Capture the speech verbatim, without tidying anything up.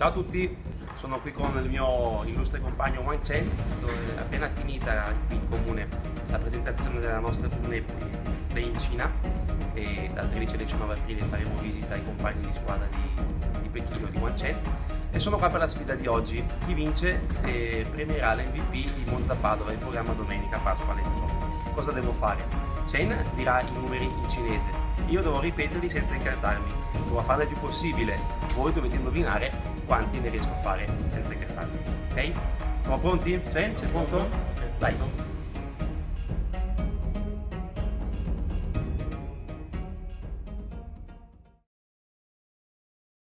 Ciao a tutti, sono qui con il mio illustre compagno Wang Chen, dove è appena finita qui in comune la presentazione della nostra tournée Play in Cina e dal tredici al diciannove aprile faremo visita ai compagni di squadra di, di Pechino di Wang Chen e sono qua per la sfida di oggi. Chi vince eh, premierà l'M V P di Monza Padova in programma domenica Pasqua alle diciotto. Cosa devo fare? Chen dirà i numeri in cinese, io devo ripeterli senza incartarmi, devo farne il più possibile, voi dovete indovinare quanti ne riesco a fare senza incartarmi, ok? Siamo pronti? Chen, sei pronto? Dai!